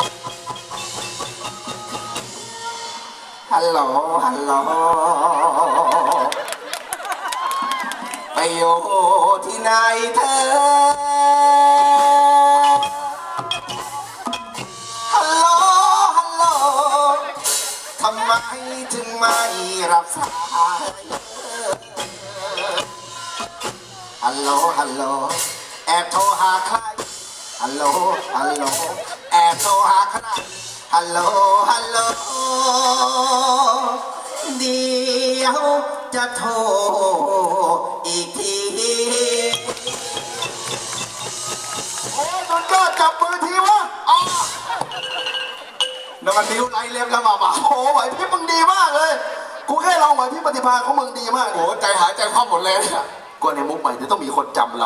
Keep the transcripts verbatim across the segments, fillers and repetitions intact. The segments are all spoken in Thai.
ฮัลโหลฮัลโหลไปอยู่ที่ไหนเธอฮัลโหลฮัลโหลทำไมถึงไม่รับสายฮัลโหลฮัลโหลแอบโทรหาใครฮัลโหลฮัลโหลแอบโทรหาใครฮัลโหลฮัลโหลเดี๋ยวจะโทรอีกทีโอ้ยมันก็จับมือทีวะอ๋อแล้วมันนิ้วไล่เล็บแล้วมาบ่าโอ้ไหวพริบมึงดีมากเลยกูแค่ลองไหวพริบปฏิภาณของมึงดีมากโอ้ใจหายใจคว่ำหมดเลยเนี่ยกลัวในมุกใหม่จะต้องมีคนจำเรา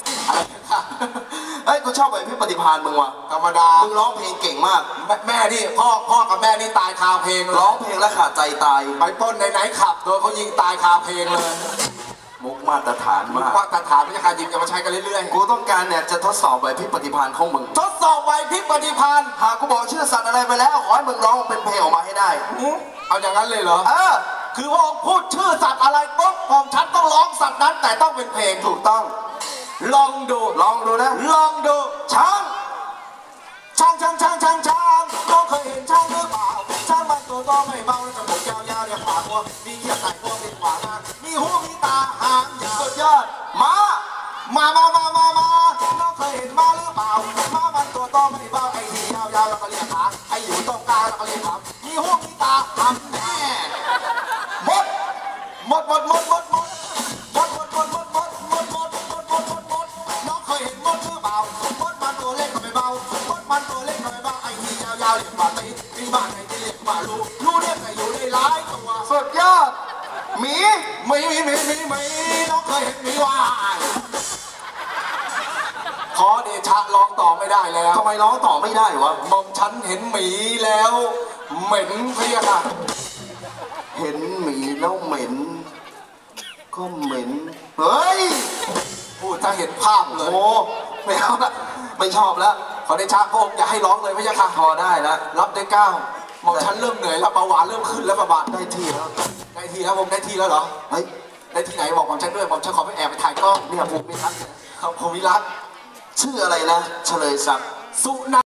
เฮ้ยกูชอบไหวพริบปฏิภาณมึงว่ะธรรมดามึงร้องเพลงเก่งมากแม่นี่พ่อพ่อกับแม่นี่ตายคาเพลงร้องเพลงแล้วขาดใจตายไปต้นไหนๆขับโดนเขายิงตายคาเพลงเลยมุกมาตรฐานมากมาตรฐานไม่ใช่การยิงจะมาใช้กันเรื่อยๆกูต้องการเนี่ยจะทดสอบไหวพริบปฏิภาณของมึงทดสอบไหวพริบปฏิภาณหากกูบอกชื่อสัตว์อะไรไปแล้วขอให้มึงร้องเป็นเพลงออกมาให้ได้เอาอย่างนั้นเลยเหรอเออคือว่าพูดชื่อสัตว์อะไรปุ๊บผมฉันต้องร้องสัตว์นั้นแต่ต้องเป็นเพลงถูกต้องลองดูลองดูนะลองดูช้างช้างช้างช้างช้างช้างก็เคยเห็นช้างหรือเปล่าช้างมันตัวโตไม่เบาจมูกยาวๆเนี่ยปากวัวมีเขี้ยวใส่พวกมีขวางานมีหูมีตาหางยาวสุดยอดม้ามามามามามาน้องเคยเห็นม้าหรือเปล่าม้ามันตัวโตไม่เบาไอ้ที่ยาวๆแล้วก็เรียกขาไอ้อยู่ตรงกลางแล้วก็เรียกขามีหูมีตาหางแน่หมดหมดหมดหมดหมดหมดหมดหมดหมดหมดหมดหมดหมดหมดหมดหมดหมดน้องเคยเห็นมดหรือเปล่ามดมันตัวเล็กก็ไม่เบามดมันตัวเล็กก็ไม่เบาไอ้ที่ยาวๆเรียกว่าตีตีบ้านไอ้ที่เรียกว่าลูลูเรียกไอ้อยู่ในร้ายตัวสุดยอดหมีหมีหมีหมีหมีน้องเคยเห็นหมีว่ายขอเดชะร้องต่อไม่ได้แล้วทำไมร้องต่อไม่ได้วะมอมฉันเห็นหมีแล้วเหม็นเพี้ยค่ะเห็นหมีแล้วเหม็นก็เหม็นเฮ้ยพูดถ้าเห็นภาพเลยโอ้ไม่เอาละไม่ชอบแล้วขอได้ชาพวกอย่าให้ร้องเลยไม่ใช่ค่ะพอได้แล้วรับได้เก้าหม่อมฉันเริ่มเหนื่อยแล้วเบาหวานเริ่มขึ้นแล้วประบาดได้ที่แล้วได้ที่แล้วผมได้ที่แล้วเหรอเฮ้ยได้ที่ไหนบอกหม่อมฉันด้วยหม่อมฉันขอไปแอบไปถ่ายกล้องเนี่ยผมมีรักเขาผมมีรักชื่ออะไรนะเฉลยศักดิ์สุนัน